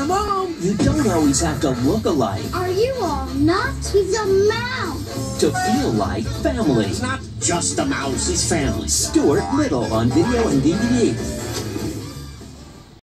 Mom! You don't always have to look alike Are you all nuts? He's a mouse. to feel like family. It's not just a mouse, it's family. Stuart Little on video and DVD.